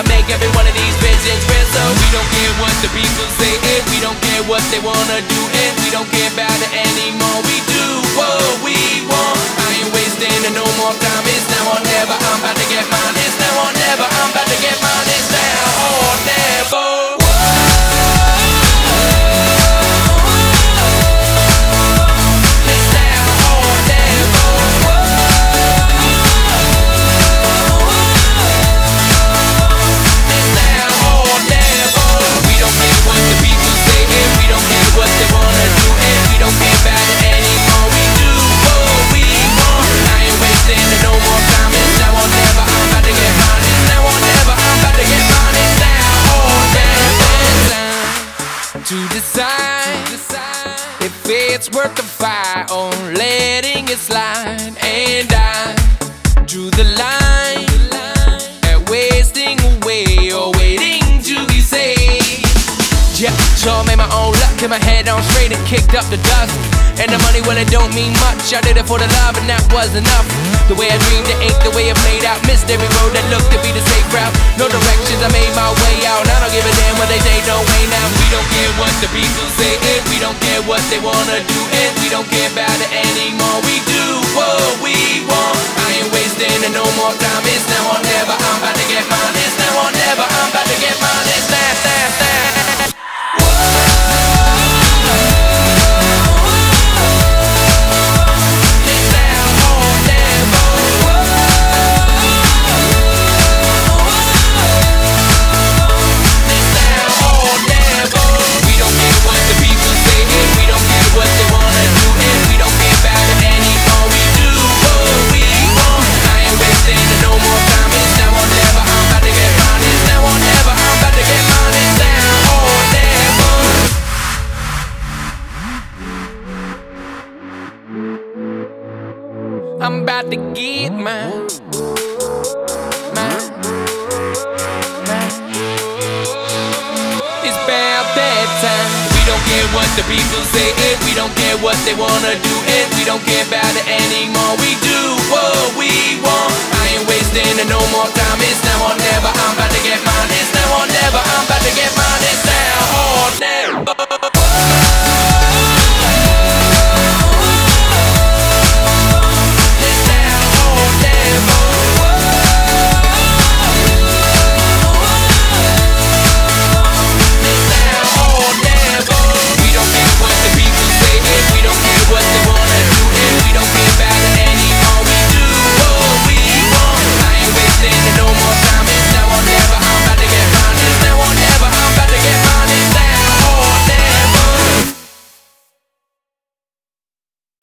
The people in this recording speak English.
gotta make every one of these visions real. So we don't care what the people say, and we don't care what they wanna do, and we don't care about it anymore. We do what we want. I ain't wasting no more time. It's now or never. I'm about to get mine. It's now or never. I'm about to get mine. It's now or never. To decide if it's worth the fight or letting it slide. And I drew the line at wasting away or waiting to be saved. Yeah, so I made my own luck, kept my head on straight and kicked up the dust. And the money, well, it don't mean much. I did it for the love and that was enough. The way I dreamed it ain't the way it played out. Missed every road that looked to be the safe route. No directions, I made my way out. I don't give a damn what they say, no way now. We don't care what the people say, and we don't care what they wanna do, and we don't care about it anymore. We do what we want. I ain't wasting no more time. It's now or never. I'm about to get mine. It's now or never. I'm about to get mine. It's that. I'm about to get mine. It's about that time. We don't care what the people say, and we don't care what they wanna do, and we don't care about it anymore. We do what we want. I ain't wasting no more time. It's now or never.